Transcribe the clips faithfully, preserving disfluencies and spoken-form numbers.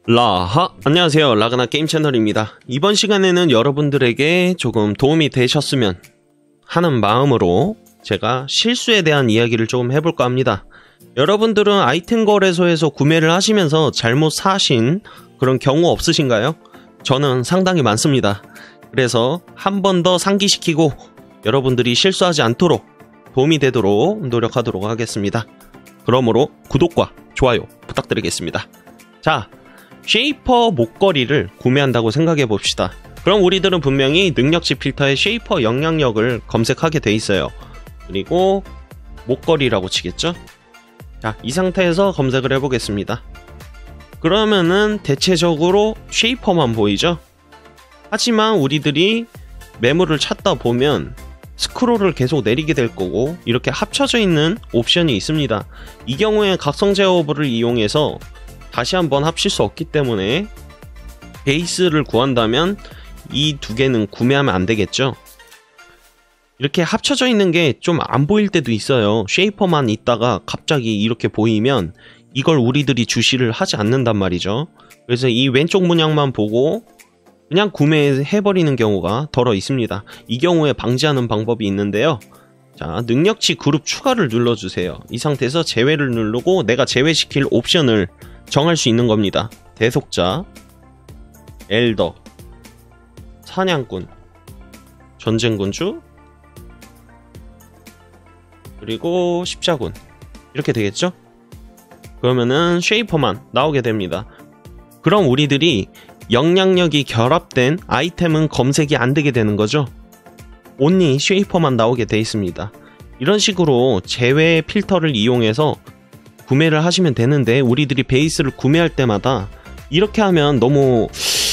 라하! 안녕하세요. 라그나 게임 채널입니다. 이번 시간에는 여러분들에게 조금 도움이 되셨으면 하는 마음으로 제가 실수에 대한 이야기를 조금 해볼까 합니다. 여러분들은 아이템 거래소에서 구매를 하시면서 잘못 사신 그런 경우 없으신가요? 저는 상당히 많습니다. 그래서 한 번 더 상기시키고 여러분들이 실수하지 않도록 도움이 되도록 노력하도록 하겠습니다. 그러므로 구독과 좋아요 부탁드리겠습니다. 자, 쉐이퍼 목걸이를 구매한다고 생각해 봅시다. 그럼 우리들은 분명히 능력치 필터에 쉐이퍼 영향력을 검색하게 돼 있어요. 그리고 목걸이라고 치겠죠? 자, 이 상태에서 검색을 해보겠습니다. 그러면은 대체적으로 쉐이퍼만 보이죠? 하지만 우리들이 매물을 찾다 보면 스크롤을 계속 내리게 될 거고 이렇게 합쳐져 있는 옵션이 있습니다. 이 경우에 각성 제어버를 이용해서 다시 한번 합칠 수 없기 때문에 베이스를 구한다면 이 두 개는 구매하면 안 되겠죠. 이렇게 합쳐져 있는 게 좀 안 보일 때도 있어요. 쉐이퍼만 있다가 갑자기 이렇게 보이면 이걸 우리들이 주시를 하지 않는단 말이죠. 그래서 이 왼쪽 문양만 보고 그냥 구매해버리는 경우가 덜어 있습니다. 이 경우에 방지하는 방법이 있는데요. 자, 능력치 그룹 추가를 눌러주세요. 이 상태에서 제외를 누르고 내가 제외시킬 옵션을 정할 수 있는 겁니다. 대속자, 엘더, 사냥꾼, 전쟁군주, 그리고 십자군, 이렇게 되겠죠? 그러면은 쉐이퍼만 나오게 됩니다. 그럼 우리들이 영향력이 결합된 아이템은 검색이 안 되게 되는 거죠. 온리 쉐이퍼만 나오게 돼 있습니다. 이런 식으로 제외 필터를 이용해서 구매를 하시면 되는데 우리들이 베이스를 구매할 때마다 이렇게 하면 너무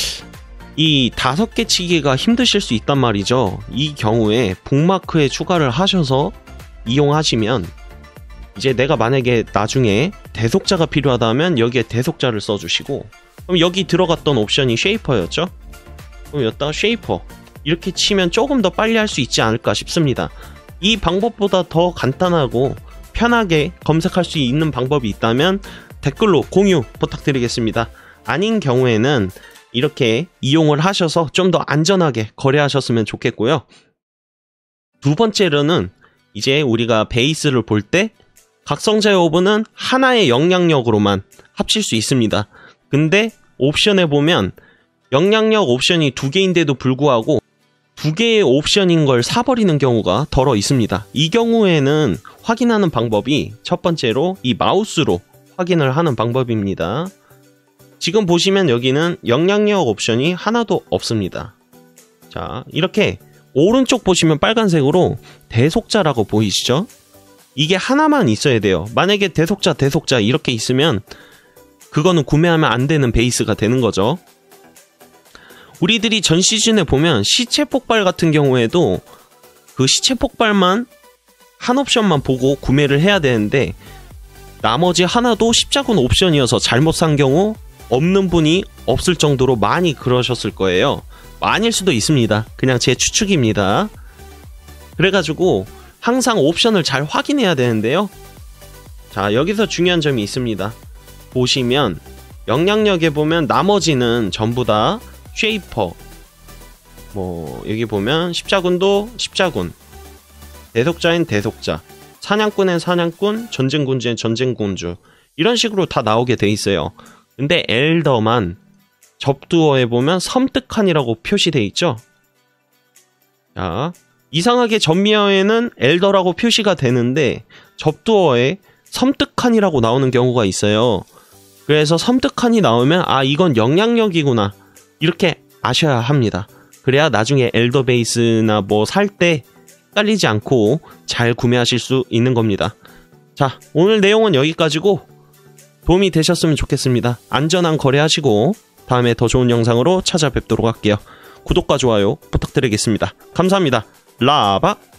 이 다섯 개 치기가 힘드실 수 있단 말이죠. 이 경우에 북마크에 추가를 하셔서 이용하시면 이제 내가 만약에 나중에 대속자가 필요하다면 여기에 대속자를 써주시고, 그럼 여기 들어갔던 옵션이 쉐이퍼였죠? 그럼 여기다가 쉐이퍼 이렇게 치면 조금 더 빨리 할 수 있지 않을까 싶습니다. 이 방법보다 더 간단하고 편하게 검색할 수 있는 방법이 있다면 댓글로 공유 부탁드리겠습니다. 아닌 경우에는 이렇게 이용을 하셔서 좀 더 안전하게 거래하셨으면 좋겠고요. 두 번째로는 이제 우리가 베이스를 볼 때 각성자의 오브는 하나의 영향력으로만 합칠 수 있습니다. 근데 옵션에 보면 영향력 옵션이 두 개인데도 불구하고 두 개의 옵션인 걸 사버리는 경우가 덜어 있습니다. 이 경우에는 확인하는 방법이 첫 번째로 이 마우스로 확인을 하는 방법입니다. 지금 보시면 여기는 영향력 옵션이 하나도 없습니다. 자, 이렇게 오른쪽 보시면 빨간색으로 대속자라고 보이시죠? 이게 하나만 있어야 돼요. 만약에 대속자 대속자 이렇게 있으면 그거는 구매하면 안 되는 베이스가 되는 거죠. 우리들이 전 시즌에 보면 시체 폭발 같은 경우에도 그 시체 폭발만 한 옵션만 보고 구매를 해야 되는데 나머지 하나도 십자군 옵션이어서 잘못 산 경우 없는 분이 없을 정도로 많이 그러셨을 거예요. 아닐 수도 있습니다. 그냥 제 추측입니다. 그래가지고 항상 옵션을 잘 확인해야 되는데요. 자, 여기서 중요한 점이 있습니다. 보시면 영향력에 보면 나머지는 전부 다 쉐이퍼, 뭐 여기 보면 십자군도 십자군, 대속자엔 대속자, 사냥꾼엔 사냥꾼, 전쟁군주엔 전쟁군주, 이런 식으로 다 나오게 돼 있어요. 근데 엘더만 접두어에 보면 섬뜩한이라고 표시돼 있죠. 자, 이상하게 전미어에는 엘더라고 표시가 되는데 접두어에 섬뜩한이라고 나오는 경우가 있어요. 그래서 섬뜩한이 나오면 아, 이건 영향력이구나 이렇게 아셔야 합니다. 그래야 나중에 엘더 베이스나 뭐 살 때 헷갈리지 않고 잘 구매하실 수 있는 겁니다. 자, 오늘 내용은 여기까지고 도움이 되셨으면 좋겠습니다. 안전한 거래하시고 다음에 더 좋은 영상으로 찾아뵙도록 할게요. 구독과 좋아요 부탁드리겠습니다. 감사합니다. 라바.